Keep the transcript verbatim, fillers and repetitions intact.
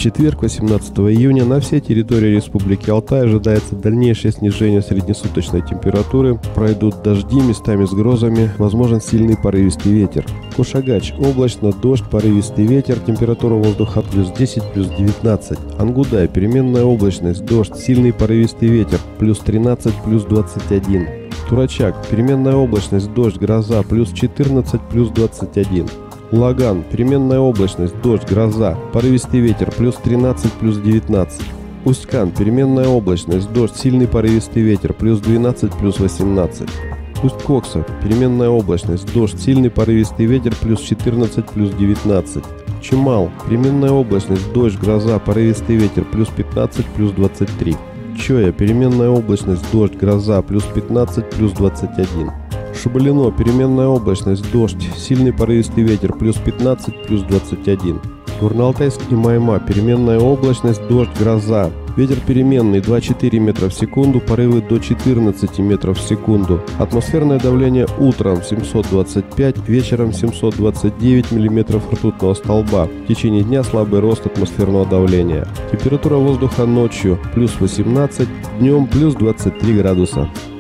четверг, восемнадцатого июня, на всей территории Республики Алтай ожидается дальнейшее снижение среднесуточной температуры, пройдут дожди местами с грозами, возможен сильный порывистый ветер. Кушагач – облачно, дождь, порывистый ветер, температура воздуха плюс десять, плюс девятнадцать. Ангудай – переменная облачность, дождь, сильный порывистый ветер, плюс тринадцать, плюс двадцать один. Турачак – переменная облачность, дождь, гроза, плюс четырнадцать, плюс двадцать один. Лаган, переменная облачность, дождь, гроза, порывистый ветер, плюс тринадцать, плюс девятнадцать. Усть-Кан, переменная облачность, дождь, сильный порывистый ветер, плюс двенадцать, плюс восемнадцать. Усть-Кокса, переменная облачность, дождь, сильный порывистый ветер, плюс четырнадцать, плюс девятнадцать. Чимал, переменная облачность, дождь, гроза, порывистый ветер, плюс пятнадцать, плюс двадцать три. Чоя, переменная облачность, дождь, гроза, плюс пятнадцать, плюс двадцать один. Шабалино, переменная облачность, дождь, сильный порывистый ветер, плюс пятнадцать, плюс двадцать один. Горно-Алтайск и Майма, переменная облачность, дождь, гроза. Ветер переменный два целых четыре метра в секунду, порывы до четырнадцати метров в секунду. Атмосферное давление утром семьсот двадцать пять, вечером семьсот двадцать девять миллиметров ртутного столба. В течение дня слабый рост атмосферного давления. Температура воздуха ночью плюс восемнадцать, днем плюс двадцать три градуса.